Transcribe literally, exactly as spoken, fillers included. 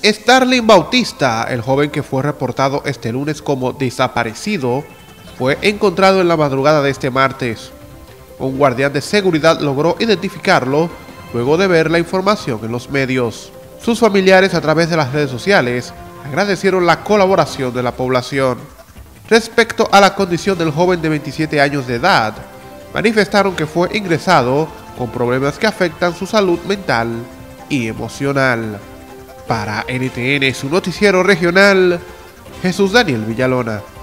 Starling Bautista, el joven que fue reportado este lunes como desaparecido, fue encontrado en la madrugada de este martes. Un guardián de seguridad logró identificarlo luego de ver la información en los medios. Sus familiares, a través de las redes sociales, agradecieron la colaboración de la población. Respecto a la condición del joven de veintisiete años de edad, manifestaron que fue ingresado con problemas que afectan su salud mental y emocional. Para N T N, su noticiero regional, Jesús Daniel Villalona.